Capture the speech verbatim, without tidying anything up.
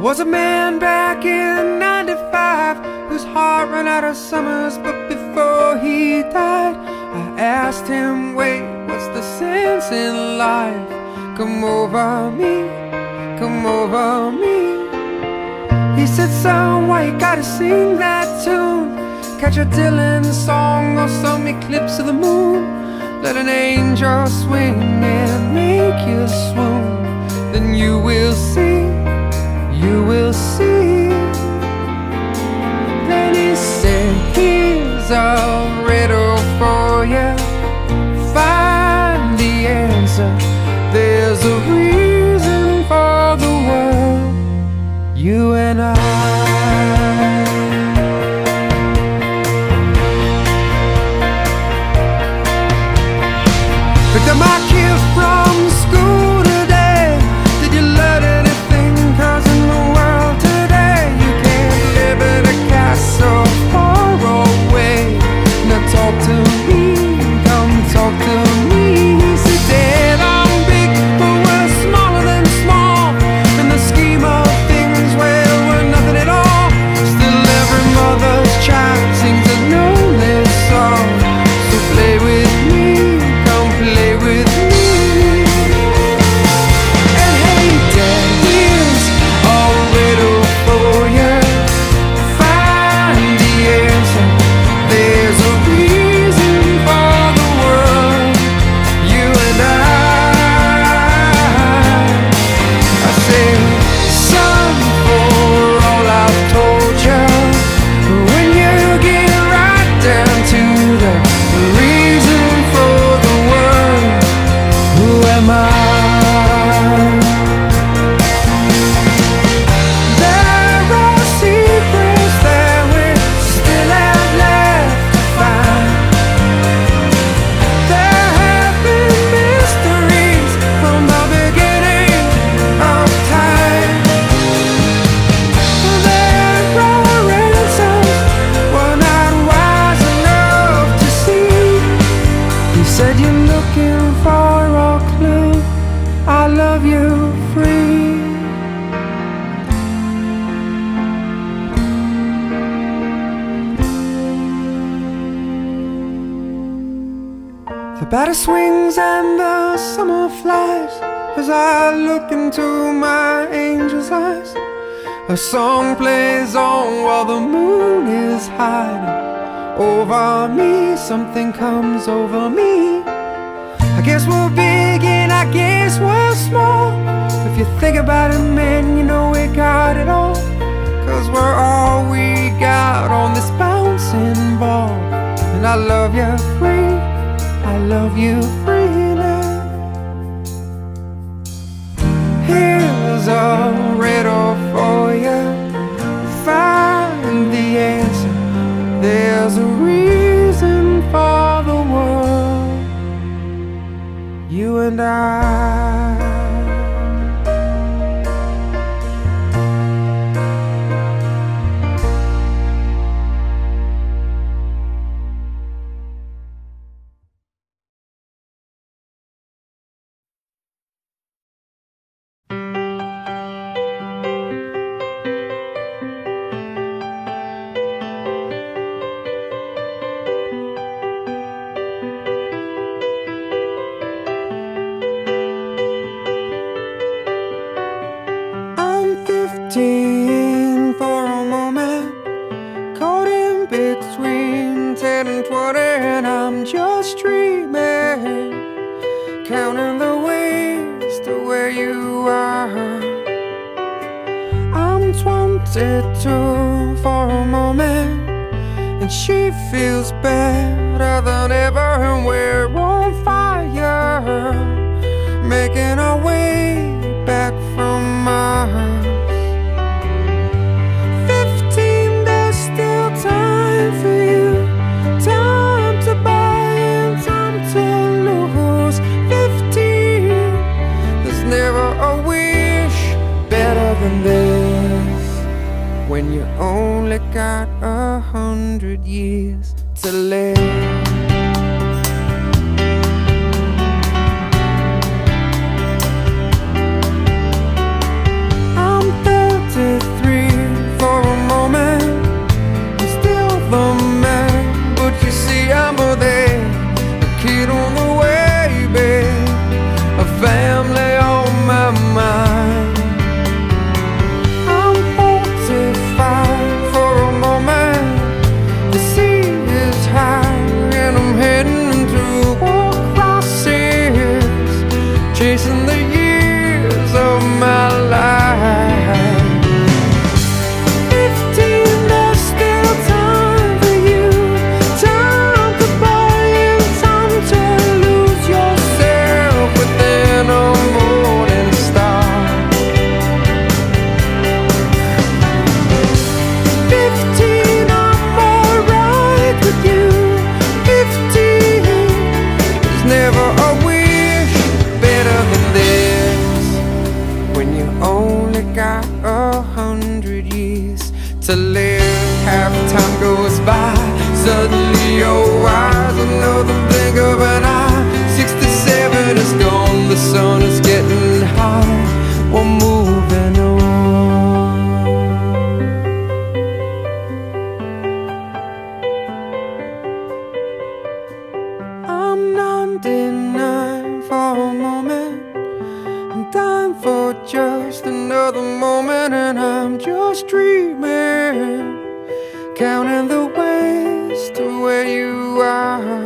was a man back in ninety-five whose heart ran out of summers, but before he died I asked him, wait, what's the sense in life? Come over me, come over me. He said, son, why you gotta sing that tune? Catch a Dylan song or some eclipse of the moon. Let an angel swing and make you swoon. Then you will see, you will see. Then he said, here's a riddle for you. Find the answer. There's a reason for the world, you and I. Picked up my kid from school today. Did you learn anything? Cause in the world today you can't live in a castle far away. Now talk to me, come talk to me. He said, Dad, I'm big, but we're smaller than small. In the scheme of things, well, we're nothing at all. Still every mother's child sings a lonely song. So play with me, come play with me. And hey, Dad, here's a riddle for you. Find the answer. There's a reason for the world, you and I. I say, son, for all I've told you, when you get right down to the reason for the world, who am I? There are secrets that we still have left to find. There have been mysteries from the beginning of time. There are answers we're not wise enough to see. You said you're looking for a clue. I love you free. The batter swings and the summer flies as I look into my angel's eyes. A song plays on while the moon is hiding over me. Something comes over me. I guess we're big and I guess we're small. If you think about it, man, you know we got it all. Cause we're all we got on this bouncing ball. And I love you free, I love you freely. Here's a riddle for you. Find the answer. There's a reason for the world, you and I. fifteen for a moment, caught in between ten and twenty, and I'm just dreaming, counting the ways to where you are. I'm twenty-two for a moment, and she feels better than ever, and we're on fire, making our way back from Mars. Fifteen, there's still time for you, time to buy and time to lose. Fifteen, there's never a wish better than this, when you only got a hundred years to live. I'm thirty your eyes, another blink of an eye. Sixty-seven is gone, the sun is getting high. We're moving on. I'm not denying for a moment, I'm dying for just another moment, and I'm just dreaming, counting the ways to where you are.